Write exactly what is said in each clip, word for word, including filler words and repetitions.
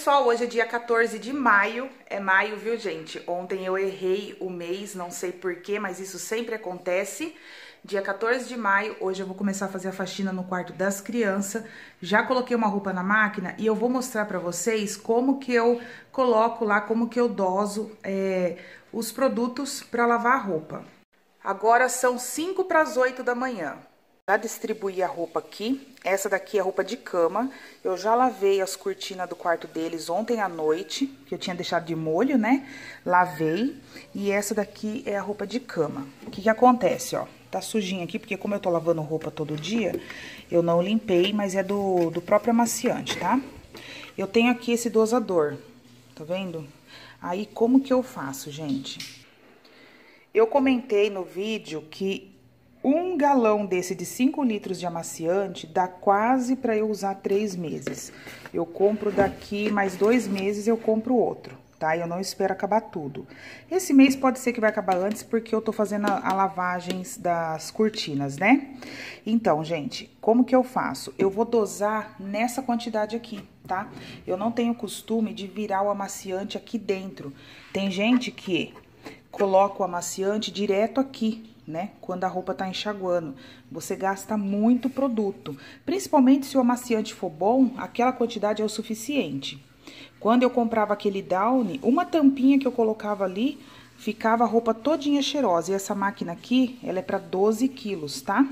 pessoal, hoje é dia quatorze de maio, é maio, viu gente? Ontem eu errei o mês, não sei porquê, mas isso sempre acontece. Dia quatorze de maio, hoje eu vou começar a fazer a faxina no quarto das crianças. Já coloquei uma roupa na máquina e eu vou mostrar pra vocês como que eu coloco lá, como que eu doso é, os produtos pra lavar a roupa. Agora são cinco para as oito da manhã. Já distribuí a roupa aqui, essa daqui é a roupa de cama. Eu já lavei as cortinas do quarto deles ontem à noite, que eu tinha deixado de molho, né? Lavei. E essa daqui é a roupa de cama. O que que acontece, ó? Tá sujinha aqui, porque como eu tô lavando roupa todo dia, eu não limpei, mas é do, do próprio amaciante, tá? Eu tenho aqui esse dosador, tá vendo? Aí, como que eu faço, gente? Eu comentei no vídeo que um galão desse de cinco litros de amaciante dá quase para eu usar três meses. Eu compro daqui mais dois meses, eu compro outro, tá? Eu não espero acabar tudo. Esse mês pode ser que vai acabar antes, porque eu tô fazendo a, a lavagens das cortinas, né? Então, gente, como que eu faço? Eu vou dosar nessa quantidade aqui, tá? Eu não tenho costume de virar o amaciante aqui dentro. Tem gente que coloca o amaciante direto aqui, né? Quando a roupa tá enxaguando. Você gasta muito produto. Principalmente se o amaciante for bom, aquela quantidade é o suficiente. Quando eu comprava aquele Downy, uma tampinha que eu colocava ali, ficava a roupa todinha cheirosa. E essa máquina aqui, ela é para doze quilos, tá?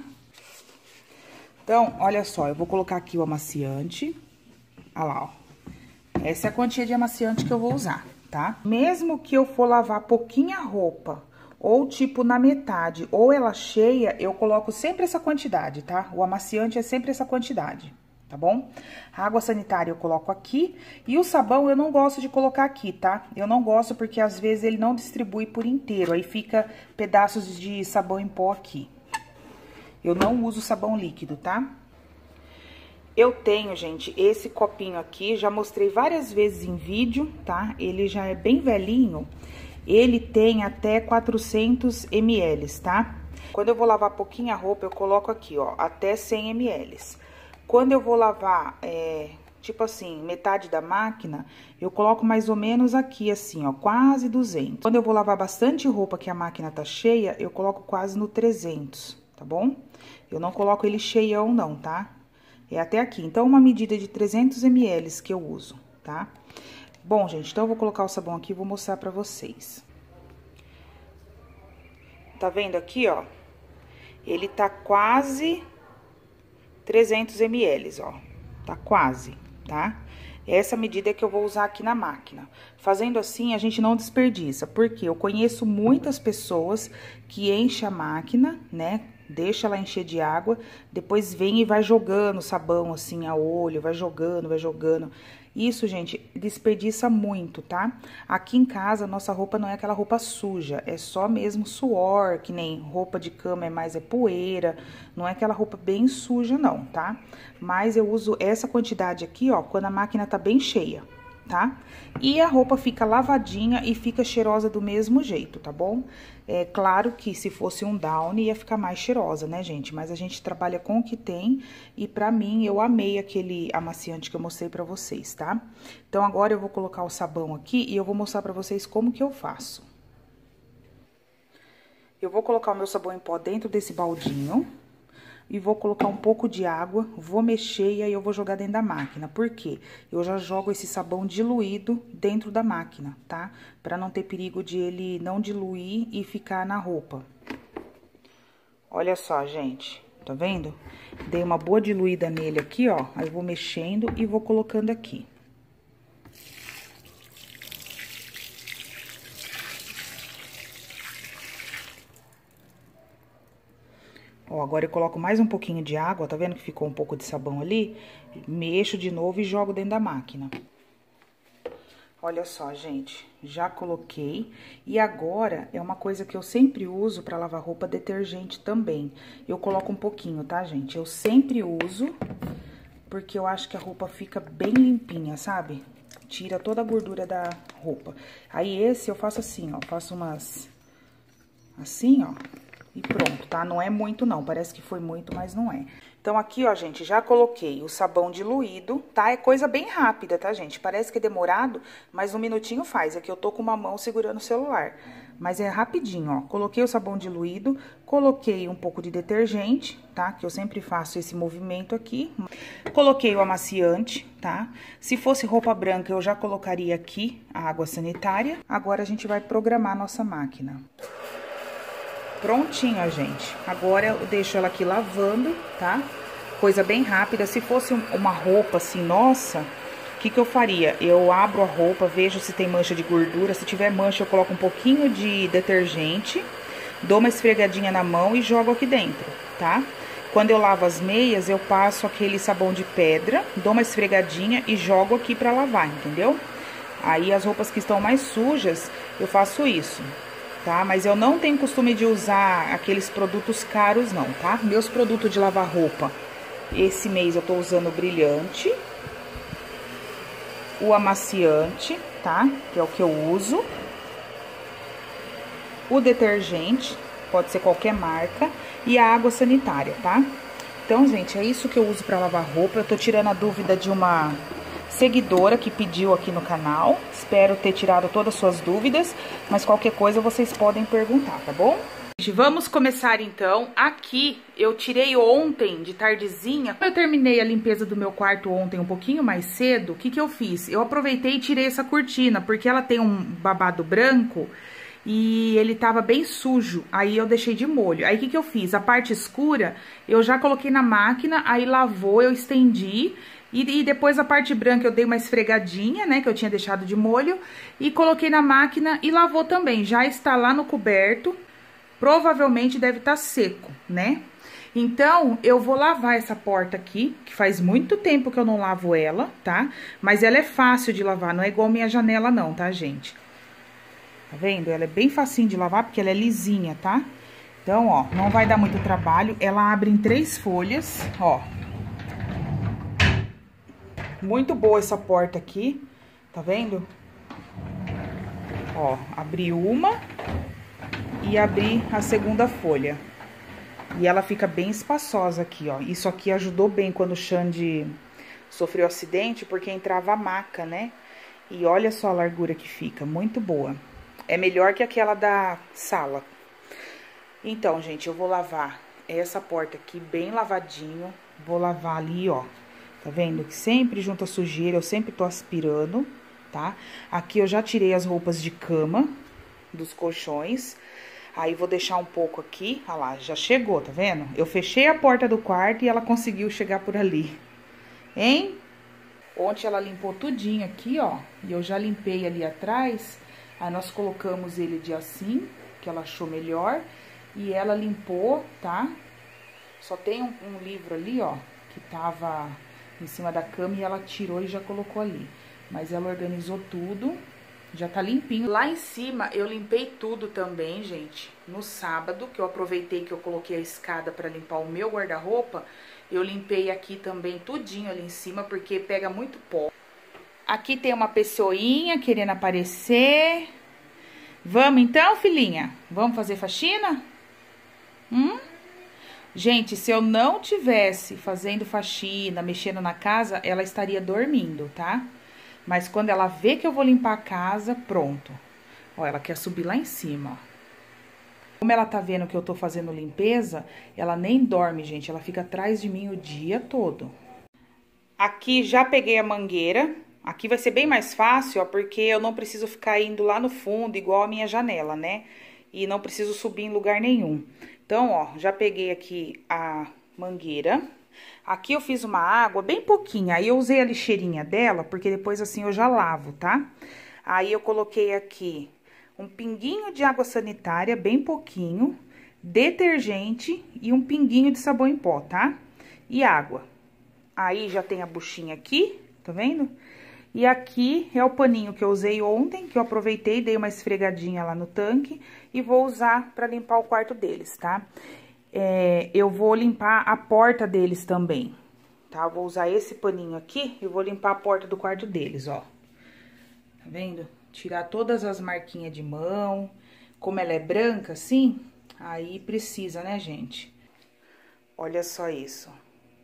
Então, olha só, eu vou colocar aqui o amaciante. Olha lá, ó. Essa é a quantia de amaciante que eu vou usar, tá? Mesmo que eu for lavar pouquinha roupa, ou tipo na metade, ou ela cheia, eu coloco sempre essa quantidade, tá? O amaciante é sempre essa quantidade, tá bom? A água sanitária eu coloco aqui, e o sabão eu não gosto de colocar aqui, tá? Eu não gosto porque às vezes ele não distribui por inteiro, aí fica pedaços de sabão em pó aqui. Eu não uso sabão líquido, tá? Eu tenho, gente, esse copinho aqui, já mostrei várias vezes em vídeo, tá? Ele já é bem velhinho. Ele tem até quatrocentos mililitros, tá? Quando eu vou lavar pouquinha roupa, eu coloco aqui, ó, até cem mililitros. Quando eu vou lavar, é, tipo assim, metade da máquina, eu coloco mais ou menos aqui, assim, ó, quase duzentos. Quando eu vou lavar bastante roupa que a máquina tá cheia, eu coloco quase no trezentos, tá bom? Eu não coloco ele cheião, não, tá? É até aqui. Então, uma medida de trezentos mililitros que eu uso, tá? Bom, gente, então eu vou colocar o sabão aqui e vou mostrar pra vocês. Tá vendo aqui, ó? Ele tá quase trezentos mililitros, ó. Tá quase, tá? Essa medida é que eu vou usar aqui na máquina. Fazendo assim, a gente não desperdiça, porque eu conheço muitas pessoas que enchem a máquina, né? Deixa ela encher de água, depois vem e vai jogando sabão assim a olho, vai jogando, vai jogando. Isso, gente, desperdiça muito, tá? Aqui em casa, nossa roupa não é aquela roupa suja, é só mesmo suor, que nem roupa de cama é mais é poeira, não é aquela roupa bem suja não, tá? Mas eu uso essa quantidade aqui, ó, quando a máquina tá bem cheia, tá? E a roupa fica lavadinha e fica cheirosa do mesmo jeito, tá bom? É claro que se fosse um Downy ia ficar mais cheirosa, né, gente? Mas a gente trabalha com o que tem e pra mim eu amei aquele amaciante que eu mostrei pra vocês, tá? Então agora eu vou colocar o sabão aqui e eu vou mostrar pra vocês como que eu faço. Eu vou colocar o meu sabão em pó dentro desse baldinho. E vou colocar um pouco de água, vou mexer e aí eu vou jogar dentro da máquina. Por quê? Eu já jogo esse sabão diluído dentro da máquina, tá? Pra não ter perigo de ele não diluir e ficar na roupa. Olha só, gente, tá vendo? Dei uma boa diluída nele aqui, ó. Aí eu vou mexendo e vou colocando aqui. Ó, agora eu coloco mais um pouquinho de água, tá vendo que ficou um pouco de sabão ali? Mexo de novo e jogo dentro da máquina. Olha só, gente, já coloquei. E agora, é uma coisa que eu sempre uso pra lavar roupa, detergente também. Eu coloco um pouquinho, tá, gente? Eu sempre uso, porque eu acho que a roupa fica bem limpinha, sabe? Tira toda a gordura da roupa. Aí esse eu faço assim, ó, faço umas... assim, ó. E pronto, tá? Não é muito não, parece que foi muito, mas não é. Então, aqui, ó, gente, já coloquei o sabão diluído, tá? É coisa bem rápida, tá, gente? Parece que é demorado, mas um minutinho faz. Aqui eu tô com uma mão segurando o celular. Mas é rapidinho, ó. Coloquei o sabão diluído, coloquei um pouco de detergente, tá? Que eu sempre faço esse movimento aqui. Coloquei o amaciante, tá? Se fosse roupa branca, eu já colocaria aqui a água sanitária. Agora, a gente vai programar a nossa máquina. Prontinha, gente. Agora eu deixo ela aqui lavando, tá? Coisa bem rápida. Se fosse uma roupa assim, nossa, o que que eu faria? Eu abro a roupa, vejo se tem mancha de gordura. Se tiver mancha, eu coloco um pouquinho de detergente, dou uma esfregadinha na mão e jogo aqui dentro, tá? Quando eu lavo as meias, eu passo aquele sabão de pedra, dou uma esfregadinha e jogo aqui pra lavar, entendeu? Aí as roupas que estão mais sujas, eu faço isso. Tá? Mas eu não tenho costume de usar aqueles produtos caros, não, tá? Meus produtos de lavar roupa, esse mês eu tô usando o brilhante, o amaciante, tá? Que é o que eu uso. O detergente, pode ser qualquer marca, e a água sanitária, tá? Então, gente, é isso que eu uso pra lavar roupa. Eu tô tirando a dúvida de uma seguidora que pediu aqui no canal. Espero ter tirado todas as suas dúvidas, mas qualquer coisa vocês podem perguntar, tá bom? Vamos começar então. Aqui eu tirei ontem de tardezinha. Eu terminei a limpeza do meu quarto ontem um pouquinho mais cedo. O que que eu fiz? Eu aproveitei e tirei essa cortina, porque ela tem um babado branco e ele tava bem sujo. Aí eu deixei de molho. Aí o que que eu fiz? A parte escura eu já coloquei na máquina, aí lavou, eu estendi. E, e depois a parte branca eu dei uma esfregadinha, né, que eu tinha deixado de molho, e coloquei na máquina e lavou também. Já está lá no coberto, provavelmente deve estar seco, né? Então, eu vou lavar essa porta aqui, que faz muito tempo que eu não lavo ela, tá? Mas ela é fácil de lavar, não é igual minha janela não, tá, gente? Tá vendo? Ela é bem facinho de lavar, porque ela é lisinha, tá? Então, ó, não vai dar muito trabalho. Ela abre em três folhas, ó. Muito boa essa porta aqui, tá vendo? Ó, abri uma e abri a segunda folha. E ela fica bem espaçosa aqui, ó. Isso aqui ajudou bem quando o Xande sofreu acidente, porque entrava a maca, né? E olha só a largura que fica, muito boa. É melhor que aquela da sala. Então, gente, eu vou lavar essa porta aqui bem lavadinho. Vou lavar ali, ó. Tá vendo? Que sempre junto a sujeira, eu sempre tô aspirando, tá? Aqui eu já tirei as roupas de cama dos colchões. Aí, vou deixar um pouco aqui. Olha lá, já chegou, tá vendo? Eu fechei a porta do quarto e ela conseguiu chegar por ali. Hein? Ontem ela limpou tudinho aqui, ó. E eu já limpei ali atrás. Aí, nós colocamos ele de assim, que ela achou melhor. E ela limpou, tá? Só tem um, um livro ali, ó, que tava em cima da cama e ela tirou e já colocou ali. Mas ela organizou tudo, já tá limpinho. Lá em cima eu limpei tudo também, gente, no sábado, que eu aproveitei que eu coloquei a escada pra limpar o meu guarda-roupa. Eu limpei aqui também tudinho ali em cima, porque pega muito pó. Aqui tem uma pessoinha querendo aparecer. Vamos então, filhinha? Vamos fazer faxina? Hum? Gente, se eu não tivesse fazendo faxina, mexendo na casa, ela estaria dormindo, tá? Mas quando ela vê que eu vou limpar a casa, pronto. Ó, ela quer subir lá em cima, ó. Como ela tá vendo que eu tô fazendo limpeza, ela nem dorme, gente. Ela fica atrás de mim o dia todo. Aqui já peguei a mangueira. Aqui vai ser bem mais fácil, ó, porque eu não preciso ficar indo lá no fundo, igual a minha janela, né? E não preciso subir em lugar nenhum. Então, ó, já peguei aqui a mangueira. Aqui eu fiz uma água bem pouquinha, aí eu usei a lixeirinha dela, porque depois assim eu já lavo, tá? Aí eu coloquei aqui um pinguinho de água sanitária, bem pouquinho, detergente e um pinguinho de sabão em pó, tá? E água. Aí já tem a buchinha aqui, tá vendo? E aqui é o paninho que eu usei ontem, que eu aproveitei, dei uma esfregadinha lá no tanque e vou usar pra limpar o quarto deles, tá? É, eu vou limpar a porta deles também, tá? Eu vou usar esse paninho aqui e vou limpar a porta do quarto deles, ó. Tá vendo? Tirar todas as marquinhas de mão. Como ela é branca assim, aí precisa, né, gente? Olha só isso.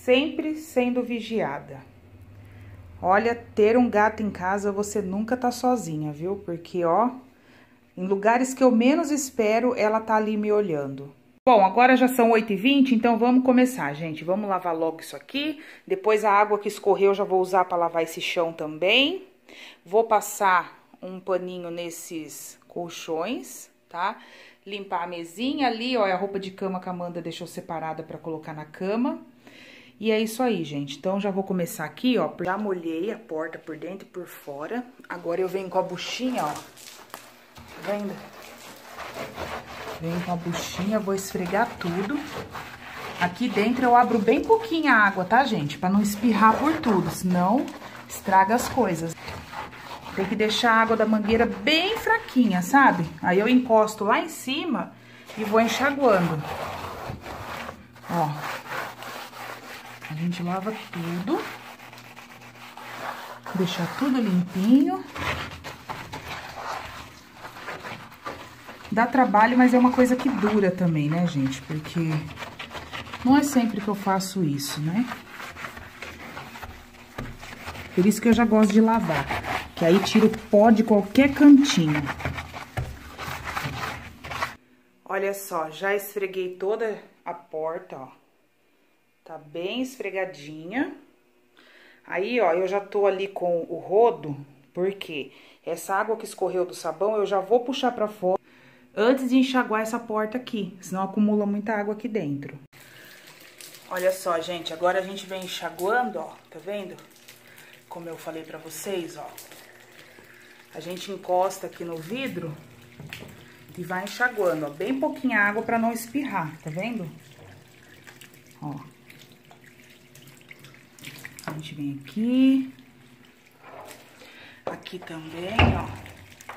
sempre sendo vigiada. Olha, ter um gato em casa, você nunca tá sozinha, viu? Porque, ó, em lugares que eu menos espero, ela tá ali me olhando. Bom, agora já são oito e vinte, então vamos começar, gente. Vamos lavar logo isso aqui. Depois a água que escorreu eu já vou usar para lavar esse chão também. Vou passar um paninho nesses colchões, tá? Limpar a mesinha ali, ó, a roupa de cama que a Amanda deixou separada para colocar na cama. E é isso aí, gente. Então, já vou começar aqui, ó. Já molhei a porta por dentro e por fora. Agora eu venho com a buchinha, ó. Tá vendo? Venho com a buchinha, vou esfregar tudo. Aqui dentro eu abro bem pouquinha água, tá, gente? Pra não espirrar por tudo, senão estraga as coisas. Tem que deixar a água da mangueira bem fraquinha, sabe? Aí eu encosto lá em cima e vou enxaguando. Ó. A gente lava tudo. Deixar tudo limpinho. Dá trabalho, mas é uma coisa que dura também, né, gente? Porque não é sempre que eu faço isso, né? Por isso que eu já gosto de lavar. Que aí tira o pó de qualquer cantinho. Olha só, já esfreguei toda a porta, ó. Tá bem esfregadinha. Aí, ó, eu já tô ali com o rodo, porque essa água que escorreu do sabão eu já vou puxar pra fora antes de enxaguar essa porta aqui, senão acumula muita água aqui dentro. Olha só, gente, agora a gente vem enxaguando, ó, tá vendo? Como eu falei pra vocês, ó. A gente encosta aqui no vidro e vai enxaguando, ó, bem pouquinha água pra não espirrar, tá vendo? Ó. A gente vem aqui. Aqui também, ó.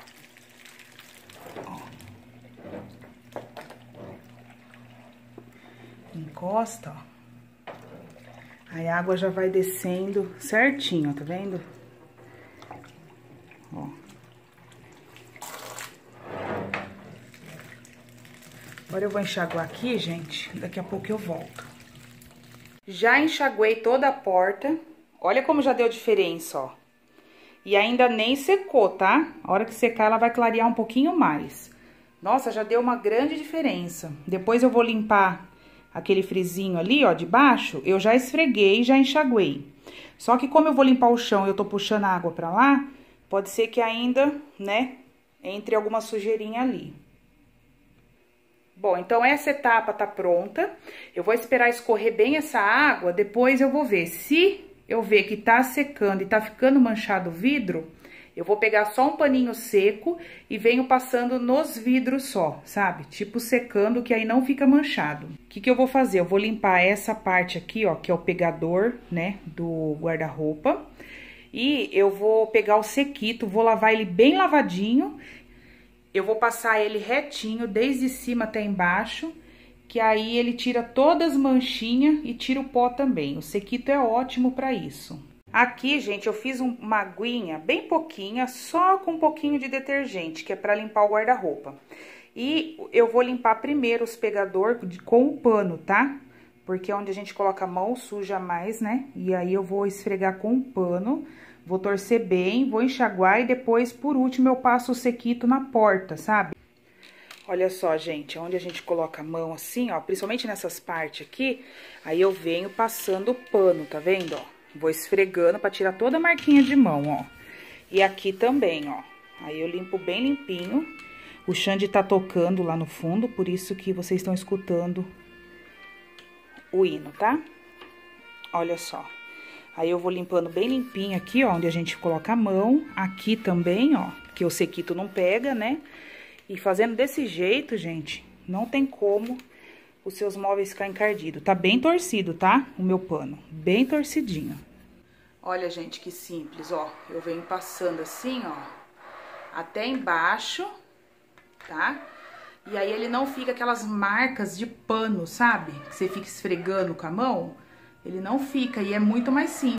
Encosta, ó. Aí a água já vai descendo certinho, ó, tá vendo? Ó. Agora eu vou enxaguar aqui, gente, daqui a pouco eu volto. Já enxaguei toda a porta, olha como já deu diferença, ó. E ainda nem secou, tá? A hora que secar ela vai clarear um pouquinho mais. Nossa, já deu uma grande diferença. Depois eu vou limpar aquele frisinho ali, ó, de baixo, eu já esfreguei e já enxaguei. Só que como eu vou limpar o chão e eu tô puxando a água pra lá, pode ser que ainda, né, entre alguma sujeirinha ali. Bom, então essa etapa tá pronta. Eu vou esperar escorrer bem essa água, depois eu vou ver. Se eu ver que tá secando e tá ficando manchado o vidro, eu vou pegar só um paninho seco e venho passando nos vidros só, sabe? Tipo secando, que aí não fica manchado. O que que eu vou fazer? Eu vou limpar essa parte aqui, ó, que é o pegador, né, do guarda-roupa. E eu vou pegar o sequito, vou lavar ele bem lavadinho. Eu vou passar ele retinho, desde cima até embaixo, que aí ele tira todas as manchinhas e tira o pó também. O sequito é ótimo pra isso. Aqui, gente, eu fiz um, uma aguinha bem pouquinha, só com um pouquinho de detergente, que é pra limpar o guarda-roupa. E eu vou limpar primeiro os pegador com o pano, tá? Porque é onde a gente coloca a mão, suja mais, né? E aí eu vou esfregar com o pano, vou torcer bem, vou enxaguar e depois, por último, eu passo o sequito na porta, sabe? Olha só, gente, onde a gente coloca a mão assim, ó, principalmente nessas partes aqui, aí eu venho passando o pano, tá vendo, ó? Vou esfregando pra tirar toda a marquinha de mão, ó. E aqui também, ó. Aí eu limpo bem limpinho. O Xande tá tocando lá no fundo, por isso que vocês estão escutando o hino, tá? Olha só. Aí eu vou limpando bem limpinho aqui, ó, onde a gente coloca a mão. Aqui também, ó, que o sequito não pega, né? E fazendo desse jeito, gente, não tem como os seus móveis ficar encardidos. Tá bem torcido, tá? O meu pano, bem torcidinho. Olha, gente, que simples, ó. Eu venho passando assim, ó, até embaixo, tá? E aí ele não fica aquelas marcas de pano, sabe? Que você fica esfregando com a mão. Ele não fica e é muito mais simples.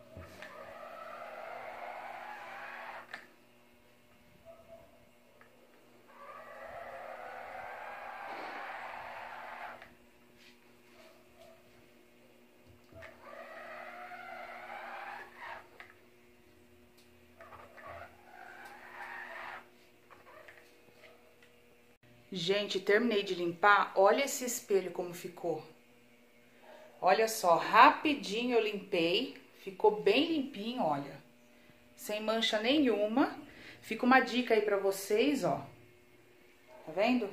Gente, terminei de limpar, olha esse espelho como ficou. Olha só, rapidinho eu limpei, ficou bem limpinho, olha. Sem mancha nenhuma. Fica uma dica aí pra vocês, ó. Tá vendo?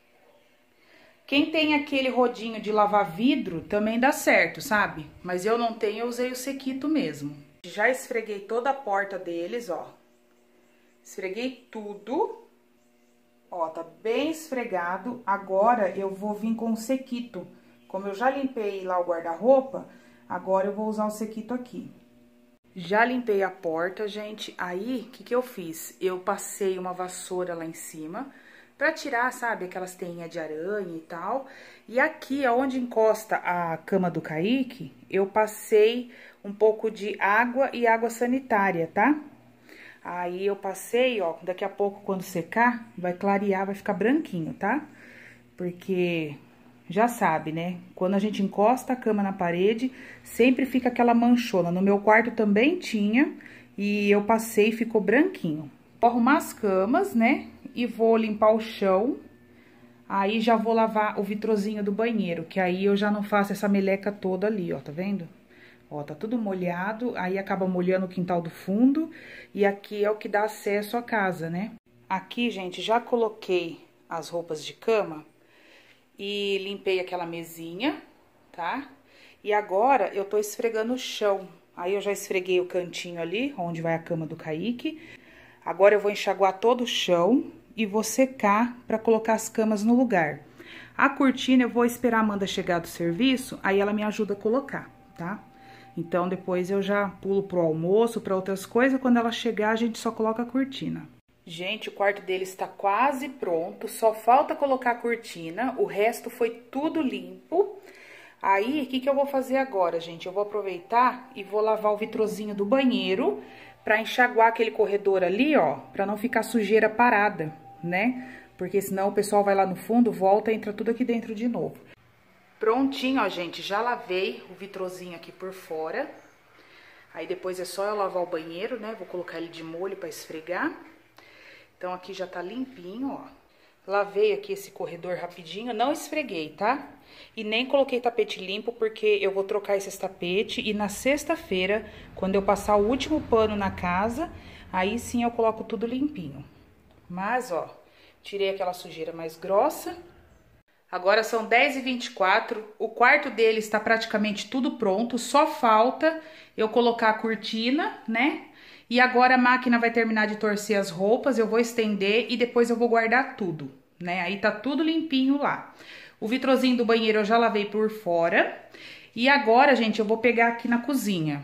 Quem tem aquele rodinho de lavar vidro, também dá certo, sabe? Mas eu não tenho, eu usei o sequito mesmo. Já esfreguei toda a porta deles, ó. Esfreguei tudo. Ó, tá bem esfregado. Agora eu vou vir com o sequito. Como eu já limpei lá o guarda-roupa, agora eu vou usar o sequito aqui. Já limpei a porta, gente. Aí, o que que eu fiz? Eu passei uma vassoura lá em cima pra tirar, sabe, aquelas teinhas de aranha e tal. E aqui, onde encosta a cama do Kaique, eu passei um pouco de água e água sanitária, tá? Aí eu passei, ó, daqui a pouco quando secar, vai clarear, vai ficar branquinho, tá? Porque já sabe, né? Quando a gente encosta a cama na parede, sempre fica aquela manchona. No meu quarto também tinha e eu passei e ficou branquinho. Vou arrumar as camas, né? E vou limpar o chão. Aí já vou lavar o vitrozinho do banheiro, que aí eu já não faço essa meleca toda ali, ó, tá vendo? Ó, tá tudo molhado, aí acaba molhando o quintal do fundo, e aqui é o que dá acesso à casa, né? Aqui, gente, já coloquei as roupas de cama e limpei aquela mesinha, tá? E agora eu tô esfregando o chão. Aí eu já esfreguei o cantinho ali, onde vai a cama do Kaique. Agora eu vou enxaguar todo o chão e vou secar pra colocar as camas no lugar. A cortina eu vou esperar a Amanda chegar do serviço, aí ela me ajuda a colocar, tá? Então, depois eu já pulo pro almoço, pra outras coisas. Quando ela chegar, a gente só coloca a cortina. Gente, o quarto dele está quase pronto. Só falta colocar a cortina. O resto foi tudo limpo. Aí, o que que eu vou fazer agora, gente? Eu vou aproveitar e vou lavar o vitrozinho do banheiro pra enxaguar aquele corredor ali, ó. Pra não ficar sujeira parada, né? Porque senão o pessoal vai lá no fundo, volta e entra tudo aqui dentro de novo. Prontinho, ó, gente, já lavei o vitrozinho aqui por fora. Aí depois é só eu lavar o banheiro, né? Vou colocar ele de molho pra esfregar. Então aqui já tá limpinho, ó. Lavei aqui esse corredor rapidinho, não esfreguei, tá? E nem coloquei tapete limpo, porque eu vou trocar esses tapetes. E na sexta-feira, quando eu passar o último pano na casa, aí sim eu coloco tudo limpinho. Mas, ó, tirei aquela sujeira mais grossa. Agora são dez e vinte e quatro, o quarto dele está praticamente tudo pronto, só falta eu colocar a cortina, né? E agora a máquina vai terminar de torcer as roupas, eu vou estender e depois eu vou guardar tudo, né? Aí tá tudo limpinho lá. O vitrozinho do banheiro eu já lavei por fora. E agora, gente, eu vou pegar aqui na cozinha.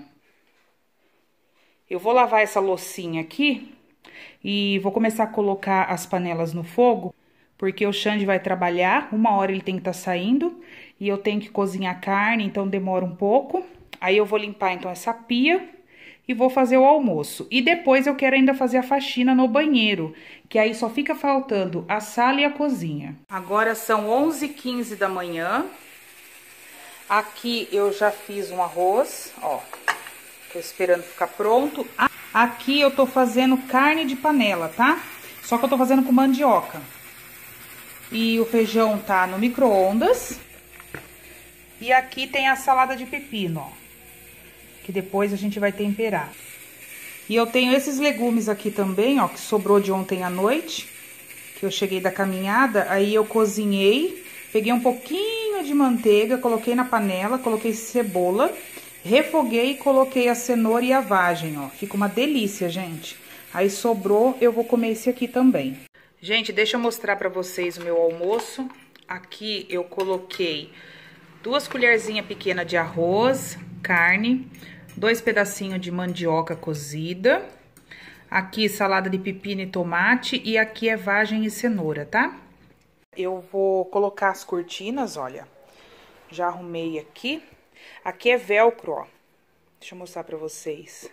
Eu vou lavar essa loucinha aqui e vou começar a colocar as panelas no fogo. Porque o Xande vai trabalhar, uma hora ele tem que estar saindo, e eu tenho que cozinhar carne, então demora um pouco. Aí eu vou limpar, então, essa pia e vou fazer o almoço. E depois eu quero ainda fazer a faxina no banheiro, que aí só fica faltando a sala e a cozinha. Agora são onze e quinze da manhã. Aqui eu já fiz um arroz, ó. Tô esperando ficar pronto. Aqui eu tô fazendo carne de panela, tá? Só que eu tô fazendo com mandioca. E o feijão tá no micro-ondas. E aqui tem a salada de pepino, ó. Que depois a gente vai temperar. E eu tenho esses legumes aqui também, ó, que sobrou de ontem à noite. Que eu cheguei da caminhada, aí eu cozinhei. Peguei um pouquinho de manteiga, coloquei na panela, coloquei cebola. Refoguei e coloquei a cenoura e a vagem, ó. Fica uma delícia, gente. Aí sobrou, eu vou comer esse aqui também. Gente, deixa eu mostrar pra vocês o meu almoço. Aqui eu coloquei duas colherzinhas pequenas de arroz, carne, dois pedacinhos de mandioca cozida. Aqui salada de pepino e tomate e aqui é vagem e cenoura, tá? Eu vou colocar as cortinas, olha. Já arrumei aqui. Aqui é velcro, ó. Deixa eu mostrar pra vocês.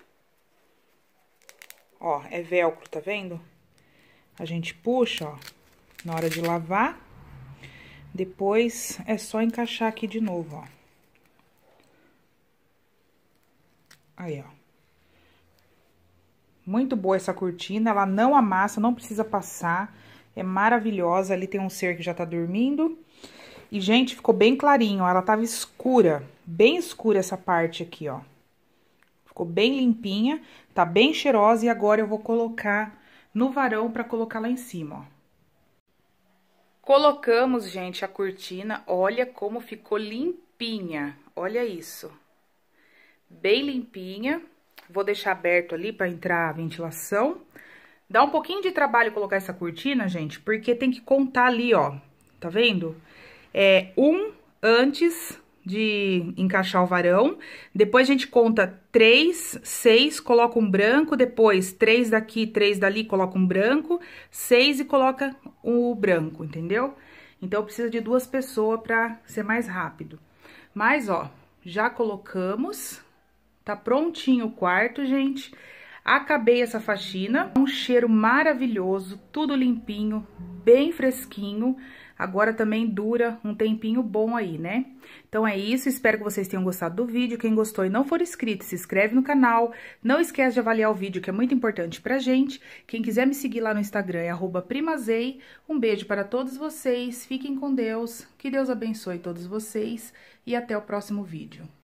Ó, é velcro, tá vendo? A gente puxa, ó, na hora de lavar. Depois é só encaixar aqui de novo, ó. Aí, ó. Muito boa essa cortina, ela não amassa, não precisa passar. É maravilhosa, ali tem um ser que já tá dormindo. E, gente, ficou bem clarinho, ó, ela tava escura, bem escura essa parte aqui, ó. Ficou bem limpinha, tá bem cheirosa e agora eu vou colocar no varão pra colocar lá em cima, ó. Colocamos, gente, a cortina, olha como ficou limpinha, olha isso. Bem limpinha, vou deixar aberto ali pra entrar a ventilação. Dá um pouquinho de trabalho colocar essa cortina, gente, porque tem que contar ali, ó, tá vendo? É um antes de encaixar o varão, depois a gente conta três, seis, coloca um branco, depois três daqui, três dali, coloca um branco, seis e coloca o branco, entendeu? Então, precisa de duas pessoas pra ser mais rápido. Mas, ó, já colocamos, tá prontinho o quarto, gente. Acabei essa faxina, um cheiro maravilhoso, tudo limpinho, bem fresquinho. Agora também dura um tempinho bom aí, né? Então é isso, espero que vocês tenham gostado do vídeo. Quem gostou e não for inscrito, se inscreve no canal. Não esquece de avaliar o vídeo, que é muito importante pra gente. Quem quiser me seguir lá no Instagram é arroba primazei. Um beijo para todos vocês, fiquem com Deus, que Deus abençoe todos vocês e até o próximo vídeo.